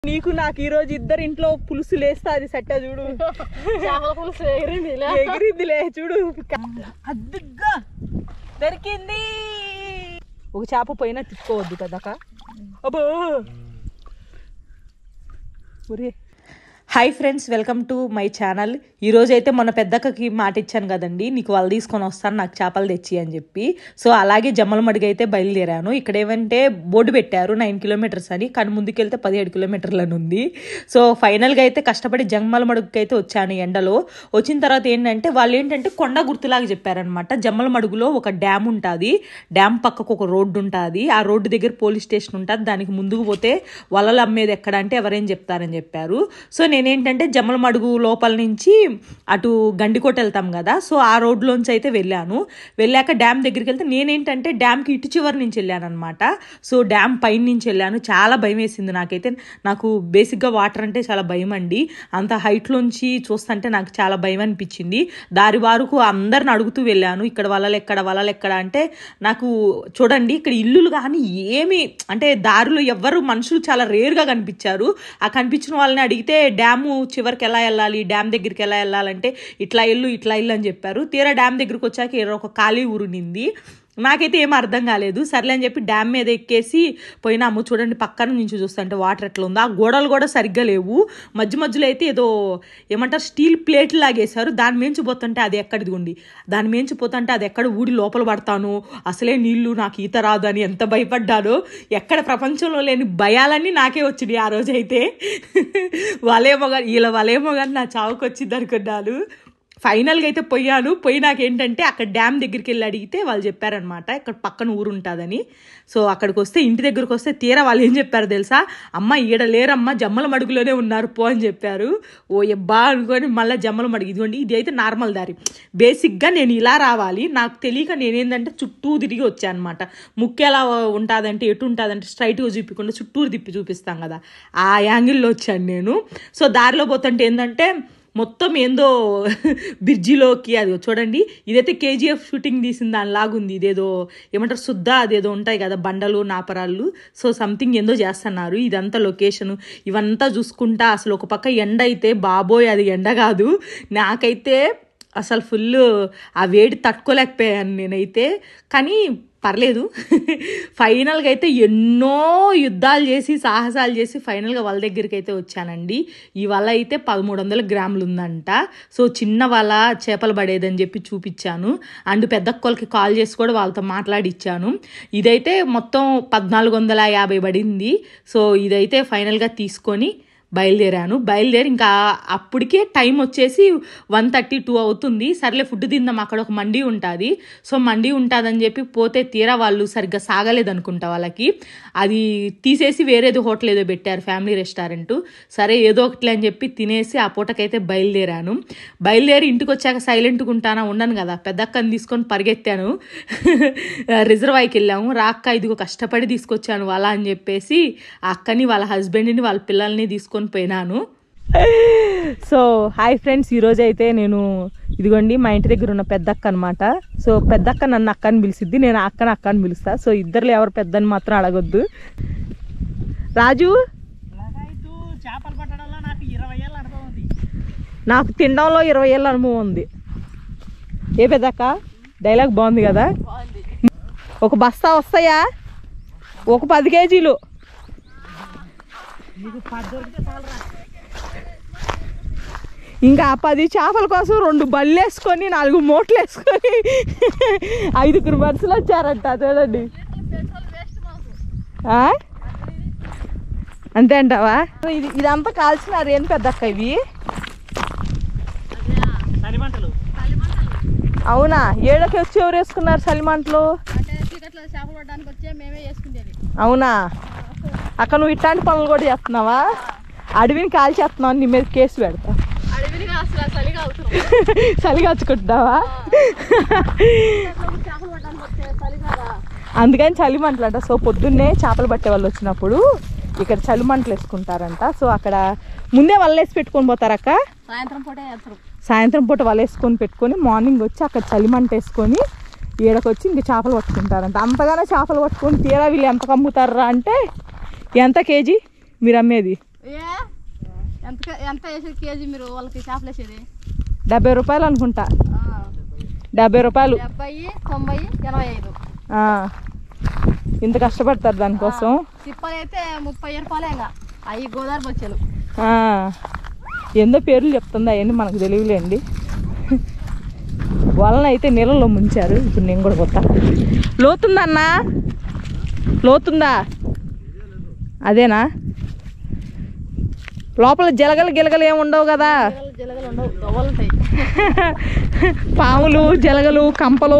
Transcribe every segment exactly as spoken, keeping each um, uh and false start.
నీకు నాకు ఈ రోజు ఇద్దరు ఇంట్లో పులుసు లేస్తా అది సెట్ చూడు పులుసు ఎగిరింది ఎగిరిందిలే చూడు అద్దుగా దొరికింది ఒక చేప పోయినా తిప్పుకోవద్దు కదక అబ్బో ఒరే hi friends, welcome to my channel. ఈరోజు అయితే మొన్న పెద్దక్కకి మాట ఇచ్చాను కదండి, నీకు వాళ్ళు తీసుకొని వస్తాను నాకు చేపలు తెచ్చి అని చెప్పి. సో అలాగే జమ్మలమడుగు అయితే బయలుదేరాను. ఇక్కడ ఏమంటే బోర్డు పెట్టారు నైన్ కిలోమీటర్స్ అని, కానీ ముందుకెళ్తే పదిహేడు కిలోమీటర్లని ఉంది. సో ఫైనల్గా అయితే కష్టపడి జమ్మలమడుగుకి అయితే వచ్చాను ఎండలో. వచ్చిన తర్వాత ఏంటంటే వాళ్ళు ఏంటంటే కొండ గుర్తులాగా చెప్పారనమాట. జమ్మలమడుగులో ఒక డ్యామ్ ఉంటుంది, డ్యామ్ పక్కకు ఒక రోడ్డు ఉంటుంది, ఆ రోడ్డు దగ్గర పోలీస్ స్టేషన్ ఉంటుంది, దానికి ముందుకు పోతే వలలు అమ్మేది ఎక్కడ అంటే ఎవరేం చెప్తారని చెప్పారు. సో నేను నేనేంటంటే జమ్మలమడుగు లోపల నుంచి అటు గండికోట వెళ్తాం కదా, సో ఆ రోడ్లోంచి అయితే వెళ్ళాను. వెళ్ళాక డ్యామ్ దగ్గరికి వెళ్తే నేనేంటంటే డ్యామ్కి ఇటు చివరి నుంచి వెళ్ళాను అనమాట. సో డ్యామ్ పైన నుంచి వెళ్ళాను. చాలా భయం వేసింది నాకైతే. నాకు బేసిక్గా వాటర్ అంటే చాలా భయం అండి. అంత హైట్లోంచి చూస్తుంటే నాకు చాలా భయం అనిపించింది. దారి వారుకు అందరిని అడుగుతూ వెళ్ళాను, ఇక్కడ వలలు ఎక్కడ వలలు ఎక్కడ అంటే. నాకు చూడండి ఇక్కడ ఇల్లులు కానీ ఏమి అంటే దారిలో ఎవ్వరు మనుషులు చాలా రేర్గా కనిపించారు. ఆ కనిపించిన వాళ్ళని అడిగితే డ్యామ్ చివరికి ఎలా వెళ్ళాలి, డ్యామ్ దగ్గరికి ఎలా వెళ్ళాలంటే ఇట్లా ఇల్లు ఇట్లా ఇల్లు అని చెప్పారు. తీరా డ్యామ్ దగ్గరికి వచ్చాక ఒక ఖాళీ ఊరు నింది. నాకైతే ఏం అర్థం కాలేదు. సర్లే అని చెప్పి డ్యామ్ మీద ఎక్కేసి పోయినాము. చూడండి పక్కన నుంచి చూస్తుంటే వాటర్ ఎట్లా ఉందో. ఆ గోడలు కూడా సరిగ్గా లేవు, మధ్య మధ్యలో అయితే ఏదో ఏమంటారు స్టీల్ ప్లేట్ లాగేశారు. దాని మించి పోతుంటే అది ఎక్కడిది ఉండి దాని మించి పోతుంటే అది ఎక్కడ ఊడి లోపల పడతాను, అసలే నీళ్లు నాకు ఈత రాదు అని ఎంత భయపడ్డానో. ఎక్కడ ప్రపంచంలో లేని భయాలన్నీ నాకే వచ్చినాయి ఆ రోజైతే. వాళ్ళేమో కానీ వీళ్ళ వాళ్ళేమో కానీ నా చావుకు వచ్చింది అనుకున్నాను. ఫైనల్గా అయితే పోయాను. పోయి నాకేంటంటే అక్కడ డ్యామ్ దగ్గరికి వెళ్ళి అడిగితే వాళ్ళు చెప్పారనమాట ఇక్కడ పక్కన ఊరు ఉంటుందని. సో అక్కడికి వస్తే ఇంటి దగ్గరకు వస్తే తీరా వాళ్ళు ఏం చెప్పారు తెలుసా, అమ్మ ఈడ లేరమ్మ జమ్మలమడుగులోనే ఉన్నారు పో అని చెప్పారు. ఓ ఎబ్బా అనుకొని మళ్ళీ జమ్మలమడుగు ఇదిగోండి. ఇది అయితే నార్మల్ దారి. బేసిక్గా నేను ఇలా రావాలి, నాకు తెలియక నేనేంటంటే చుట్టూ తిరిగి వచ్చాను అనమాట. ముక్కు ఎలా ఉంటుందంటే ఎటు ఉంటుందంటే స్ట్రైట్గా చూపించకుండా చుట్టూరు తిప్పి చూపిస్తాం కదా, ఆ యాంగిల్లో వచ్చాను నేను. సో దారిలో పోతుంటే ఏంటంటే మొత్తం ఏందో బ్రిడ్జిలోకి అది చూడండి. ఇదైతే కేజీఎఫ్ షూటింగ్ తీసిన దానిలాగుంది. ఇదేదో ఏమంటారు శుద్ధ అదేదో ఉంటాయి కదా బండలు నాపరాళ్ళు. సో సంథింగ్ ఏందో చేస్తున్నారు. ఇదంతా లొకేషను ఇవంతా చూసుకుంటా అసలు ఒక పక్క ఎండ అయితే బాబోయ్ అది ఎండ కాదు. నాకైతే అసలు ఫుల్ ఆ వేడి తట్టుకోలేకపోయాను నేనైతే. కానీ పర్లేదు. ఫైనల్గా అయితే ఎన్నో యుద్ధాలు చేసి సాహసాలు చేసి ఫైనల్గా వాళ్ళ దగ్గరికి అయితే వచ్చానండి. ఈ వల అయితే పదమూడు వందల గ్రాములు ఉందంట. సో చిన్న వల చేపలు పడేదని చెప్పి చూపించాను. అండ్ పెద్దక్కలకి కాల్ చేసి కూడా వాళ్ళతో మాట్లాడిచ్చాను. ఇదైతే మొత్తం పద్నాలుగు వందల యాభై పడింది. సో ఇదైతే ఫైనల్గా తీసుకొని బయలుదేరాను. బయలుదేరి ఇంకా అప్పటికే టైం వచ్చేసి వన్ థర్టీ టూ అవుతుంది. సర్లే ఫుడ్ తిందాం, అక్కడ ఒక మండి ఉంటుంది. సో మండి ఉంటుందని చెప్పి పోతే తీరా వాళ్ళు సరిగ్గా సాగలేదు అనుకుంటా, వాళ్ళకి అది తీసేసి వేరేది హోటల్ ఏదో పెట్టారు ఫ్యామిలీ రెస్టారెంట్. సరే ఏదో ఒకటి అని చెప్పి తినేసి ఆ పూటకైతే బయలుదేరాను. బయలుదేరి ఇంటికి వచ్చాక సైలెంట్గా ఉంటానా ఉండను కదా, పెద్దక్కని తీసుకొని పరిగెత్తాను. రిజర్వాయర్కి వెళ్ళాము. రాక్క ఇదిగో కష్టపడి తీసుకొచ్చాను వాళ్ళ అని చెప్పేసి ఆ అక్కని వాళ్ళ హస్బెండ్ని వాళ్ళ పిల్లల్ని తీసుకొని పోయినాను. సో హాయ్ ఫ్రెండ్స్, ఈరోజు అయితే నేను ఇదిగోండి మా ఇంటి దగ్గర ఉన్న పెద్దక్క అనమాట. సో పెద్దక్క నన్ను అక్క అని పిలిచిద్ది, నేను ఆ అక్కని అక్క అని పిలుస్తా. సో ఇద్దరు ఎవరు పెద్దని మాత్రం అడగొద్దు. రాజు చేపలు పట్టడంలో నాకు ఇరవై ఏళ్ళ అనుభవం ఉంది. నాకు తినడంలో ఇరవై ఏళ్ళ అనుభవం ఉంది. ఏ పెద్దక్క డైలాగ్ బాగుంది కదా. ఒక బస్తా వస్తాయా, ఒక పది కేజీలు. ఇంకా పది చేపల కోసం రెండు బళ్ళు వేసుకొని నాలుగు మూటలు వేసుకొని ఐదుగురు మనుషులు వచ్చారంట. చూడండి అంతే అంటావా? ఇది ఇదంతా కాల్చినారు ఏం పెద్దక్క ఇవి? అవునా? ఏడకి వచ్చి ఎవరు వేసుకున్నారు చలిమంటలు? అవునా అక్క, నువ్వు ఇట్లాంటి పనులు కూడా చేస్తున్నావా? అడవిని కాల్ చేస్తున్నావు, నీ మీద కేసు పెడతా. చలి కాచుకుంటున్నావా? అందుకని చలిమంటలు అంట. సో పొద్దున్నే చేపలు పట్టే వాళ్ళు వచ్చినప్పుడు ఇక్కడ చలిమంటలు వేసుకుంటారంట. సో అక్కడ ముందే వల్ల వేసి పెట్టుకొని పోతారక్క, సాయంత్రం పూట సాయంత్రం పూట వల వేసుకొని పెట్టుకొని మార్నింగ్ వచ్చి అక్కడ చలిమంట వేసుకొని ఈడకొచ్చి ఇంక చేపలు పట్టుకుంటారంట. అంతగానో చేపలు పట్టుకొని తీరా వీళ్ళు ఎంత కమ్ముతారా అంటే ఎంత కేజీ మీరు అమ్మేది? ఏ ఎంత ఎంత వేసేది కేజీ మీరు వాళ్ళకి చేపలు వేసేది? డెబ్బై రూపాయలు అనుకుంటా. డెబ్బై రూపాయలు. డెబ్బై తొంభై ఎనభై ఐదు ఇంత కష్టపడతారు దానికోసం. తిప్పలు అయితే ముప్పై రూపాయలే. ఇంకా అవి గోదావరి బొచ్చెలు. ఎందో పేర్లు చెప్తుంది, అవన్నీ మనకు తెలియలేండి. వాళ్ళని అయితే నీళ్ళలో ముంచారు. ఇప్పుడు నేను కూడా కొత్త. లోతుందా అన్నా? లోతుందా? అదేనా? లోపల జలగలు గిలగలు ఏమి ఉండవు కదా? జలగలు ఉండవు, దొవ్వలు ఉంటాయి. పాములు, జలగలు, కంపలు.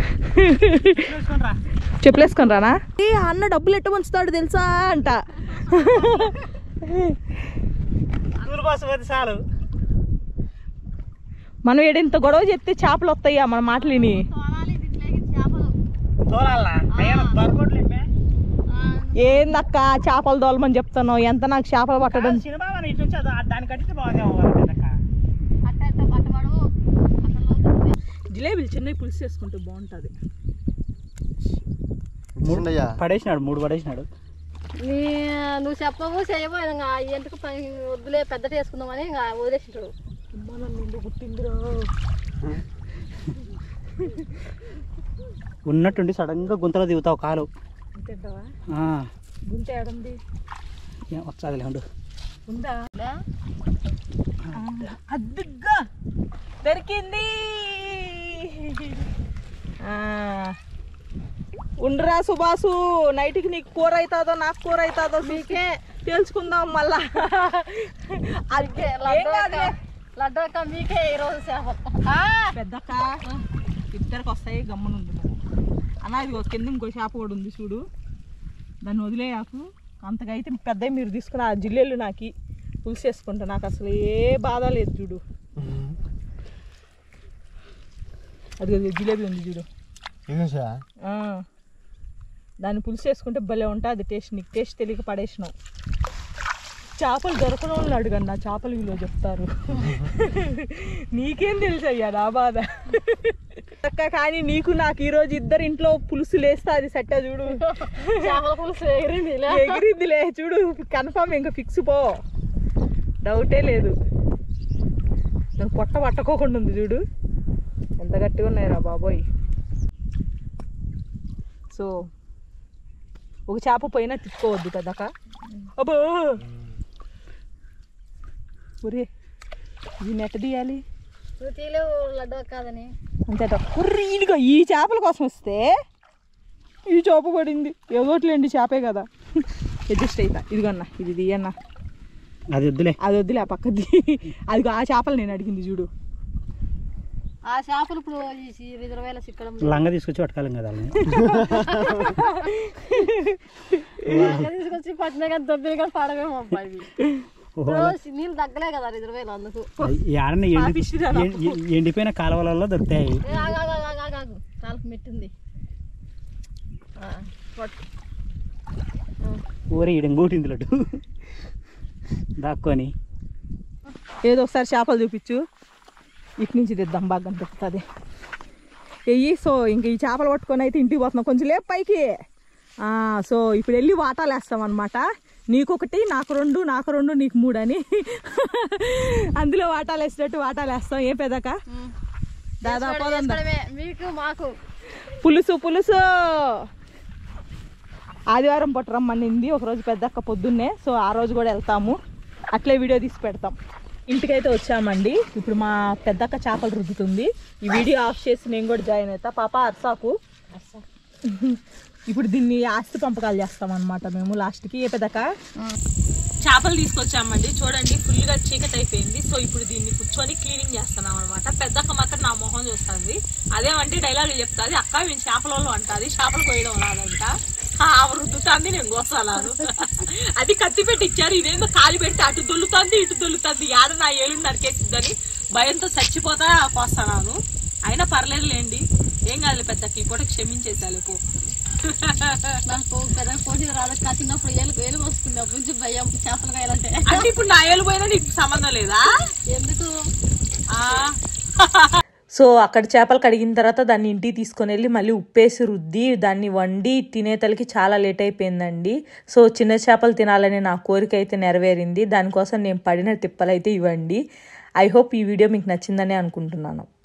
చెప్పులేసుకొని రానా? అన్న డబ్బులు ఎట్ట ఉంచుతాడు తెలుసా అంట. చాలు మనం ఏడింత గొడవ చెప్తే చేపలు వస్తాయా మన మాటలు విని? ఏందక్క చేపలు దోలమని చెప్తున్నావు? ఎంత నాకు చేపలు పట్టడం. జిలేబీలు చిన్నవి పులుసు చేసుకుంటే బాగుంటుంది. పడేసినాడు, మూడు పడేసినాడు. నువ్వు చెప్పవు చేయవు ఇంకా ఎందుకు వద్దులే పెద్దట వేసుకుందామని ఇంకా వదిలేసింటాడు. ఉన్నట్టుండి సడన్ గా గుంతలో దిగుతావు కాలు. గుంత ఏడుంది? వచ్చాదిలే ఉండు. ఉందా? అద్దుగా దొరికింది. ఉండరా సుభాసు, నైట్కి నీకు కూర అవుతుందో నాకు కూర అవుతుందో మీకే తెలుసుకుందాం మళ్ళా. లడ్డక్క మీకే ఈరోజు చేప పెద్దక్క ఇద్దరికి వస్తాయి. గమ్మునుంది అన్న. ఇది కింద ఇంకో చేప కూడా ఉంది చూడు, దాన్ని వదిలేయాకు. అంతగా అయితే పెద్ద మీరు తీసుకుని ఆ జిల్లేళ్ళు నాకు పులుసు వేసుకుంటా. నాకు అసలు ఏ బాధ లేదు చూడు. అది జిలేబీ ఉంది చూడు, దాన్ని పులుసు వేసుకుంటే భలే ఉంటుంది టేస్ట్. నీకు టేస్ట్ తెలియక పడేసినావు. చేపలు దొరకడం వాళ్ళు అడుగన్నా, చేపలు విలువ చెప్తారు. నీకేం తెలుసు అయ్యా నా బాధ. కానీ నీకు నాకు ఈరోజు ఇద్దరు ఇంట్లో పులుసు లేస్తా అది సెట్ చూడు. చేపల పులుసు ఎగిరింది ఎగిరిందిలే చూడు. కన్ఫామ్ ఇంకా ఫిక్స్ పో, డౌటే లేదు. నాకు పొట్ట పట్టకోకుండా ఉంది చూడు, ఎంత గట్టిగా ఉన్నాయిరా బాబోయ్. సో ఒక చేప పోయినా తిప్పుకోవద్దు కదక. అబ్బో ఒరే ఇది నెట్ తీయాలి. నువ్వు తీలేవు లడ్డు కాదని అంతేట. ఇదిగో ఈ చేపల కోసం వస్తే ఈ చేప పడింది. ఏదోట్లేండి చేపే కదా, అడ్జస్ట్ అవుతా. ఇదిగోన్నా ఇది తీయన్నా. అది వద్దులే, అది వద్దులే, ఆ పక్కది. అదిగో ఆ చేపలు నేను అడిగింది చూడు. ఆ చేపలు ఇప్పుడు రిజర్వేల సిక్కడం లంగ తీసుకొచ్చి పట్టుకోలేం కదా. తీసుకొచ్చి పట్టినా కానీ దొబ్బిన కానీ పడవేమో అబ్బాయి. నీళ్ళు తగ్గలే కదా రిజర్వేలు, అందుకు ఎండిపోయిన కాలువలలో దొరుకుతాయి. కాలుకు మెట్టింది ఊరే ఇడంగోటింది లడ్డు దాక్కొని. ఏదో ఒకసారి చేపలు చూపించు, ఇటు నుంచి తెద్దాం బాగా కనిపిస్తుంది. వెయ్యి. సో ఇంక ఈ చేపలు పట్టుకొని అయితే ఇంటికి పోతున్నాం. కొంచెం లేపు పైకి. సో ఇప్పుడు వెళ్ళి వాటాలు వేస్తాం అనమాట. నీకొకటి నాకు రెండు, నాకు రెండు నీకు మూడు అని. అందులో వాటాలు వేసినట్టు వాటాలు వేస్తాం. ఏ పెదక దాదాపు మీకు మాకు పులుసు పులుసు ఆదివారం పొట్ట రమ్మనింది ఒకరోజు పెద్దక్క పొద్దున్నే. సో ఆ రోజు కూడా వెళ్తాము, అట్లే వీడియో తీసి పెడతాం. ఇంటికైతే వచ్చామండి. ఇప్పుడు మా పెద్దక్క చేపలు రుద్దుతుంది. ఈ వీడియో ఆఫ్ చేసి నేను కూడా జాయిన్ అవుతా. పాప అర్సాకు. ఇప్పుడు దీన్ని ఆస్తి పంపకాలు చేస్తాం అనమాట మేము లాస్ట్కి. ఏ పెద్దక్క చేపలు తీసుకొచ్చామండి. చూడండి ఫుల్గా చీకటి అయిపోయింది. సో ఇప్పుడు దీన్ని కూర్చొని క్లీనింగ్ చేస్తున్నాం అనమాట. పెద్దక్క మాత్రం నా మొహం చూస్తుంది. అదేమంటే డైలాగులు చెప్తుంది. అక్క మేము చేపలలో అంటుంది, చేపలు కోయడం రాదంట. ఆమె రుద్దుతుంది, నేను కోసాను. అది కత్తి పెట్టి ఇచ్చారు, ఇదేందో కాలి పెడితే అటు దొల్లుతుంది ఇటు దొల్లుతుంది. ఏడ నా ఏళ్ళు నరికేసిద్దని భయంతో చచ్చిపోతా కోస్తాను. అయినా పర్లేదులేండి, ఏం కాదు పెద్దకి. పూట క్షమించేసాలి పో. నాకు పెద్ద పోటీ రాదు. చిన్నప్పుడు ఏళ్ళు ఏలు వస్తుంది, అప్పుడు భయం చేపలు కాయాలంటే. అంటే ఇప్పుడు నా ఏళ్ళు పోయినా నీకు సంబంధం లేదా? ఎందుకు? సో అక్కడ చేపలు కడిగిన తర్వాత దాన్ని ఇంటికి తీసుకొని వెళ్ళి మళ్ళీ ఉప్పేసి రుద్ది దాన్ని వండి తినేతలకి చాలా లేట్ అయిపోయిందండి. సో చిన్న చేపలు తినాలని నా కోరిక అయితే నెరవేరింది. దానికోసం నేను పడిన తిప్పలు అయితే ఇవ్వండి. ఐ హోప్ ఈ వీడియో మీకు నచ్చిందని అనుకుంటున్నాను.